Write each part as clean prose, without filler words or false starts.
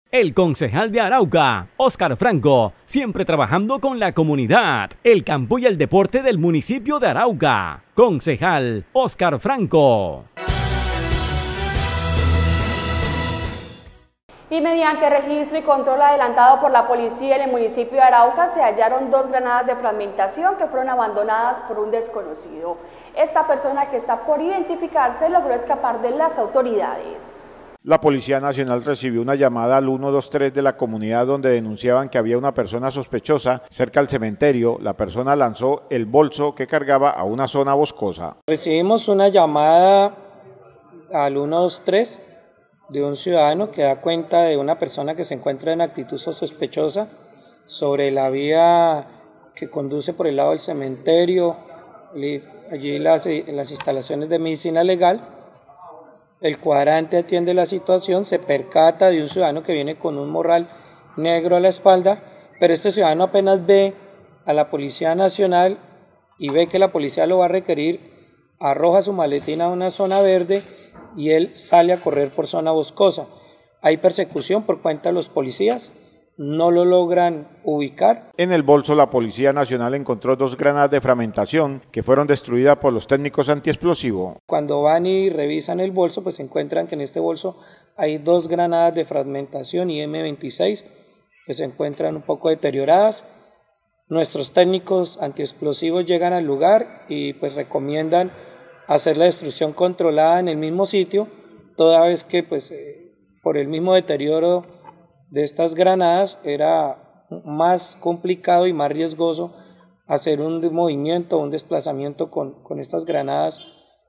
El concejal de Arauca, Óscar Franco, siempre trabajando con la comunidad, el campo y el deporte del municipio de Arauca. Concejal Óscar Franco. Y mediante registro y control adelantado por la policía en el municipio de Arauca se hallaron 2 granadas de fragmentación que fueron abandonadas por un desconocido. Esta persona, que está por identificarse, logró escapar de las autoridades. La Policía Nacional recibió una llamada al 123 de la comunidad donde denunciaban que había una persona sospechosa cerca del cementerio. La persona lanzó el bolso que cargaba a una zona boscosa. Recibimos una llamada al 123 de un ciudadano que da cuenta de una persona que se encuentra en actitud sospechosa sobre la vía que conduce por el lado del cementerio, allí las instalaciones de medicina legal. El cuadrante atiende la situación, se percata de un ciudadano que viene con un morral negro a la espalda, pero este ciudadano apenas ve a la Policía Nacional y ve que la policía lo va a requerir, arroja su maletín a una zona verde y él sale a correr por zona boscosa. Hay persecución por cuenta de los policías, no lo logran ubicar. En el bolso la Policía Nacional encontró 2 granadas de fragmentación que fueron destruidas por los técnicos antiexplosivos. Cuando van y revisan el bolso, pues encuentran que en este bolso hay 2 granadas de fragmentación y M26 que se encuentran un poco deterioradas. Nuestros técnicos antiexplosivos llegan al lugar y pues recomiendan hacer la destrucción controlada en el mismo sitio, toda vez que pues por el mismo deterioro de estas granadas era más complicado y más riesgoso hacer un movimiento, un desplazamiento con estas granadas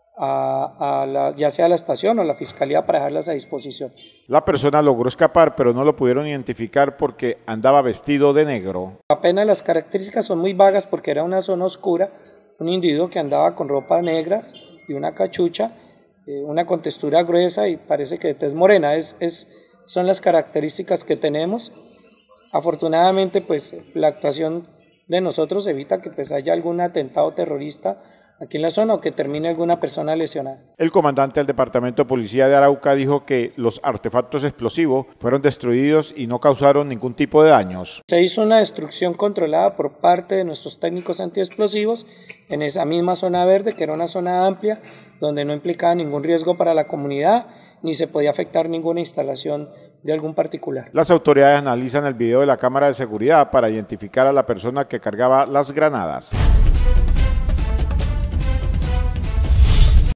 ya sea a la estación o a la fiscalía para dejarlas a disposición. La persona logró escapar, pero no lo pudieron identificar porque andaba vestido de negro. Apenas las características son muy vagas porque era una zona oscura, un individuo que andaba con ropas negras y una cachucha, una contextura gruesa y parece que de tez morena, son las características que tenemos. Afortunadamente pues la actuación de nosotros evita que pues haya algún atentado terrorista aquí en la zona o que termine alguna persona lesionada. El comandante del Departamento de Policía de Arauca dijo que los artefactos explosivos fueron destruidos y no causaron ningún tipo de daños. Se hizo una destrucción controlada por parte de nuestros técnicos antiexplosivos en esa misma zona verde, que era una zona amplia, donde no implicaba ningún riesgo para la comunidad, ni se podía afectar ninguna instalación de algún particular. Las autoridades analizan el video de la cámara de seguridad para identificar a la persona que cargaba las granadas.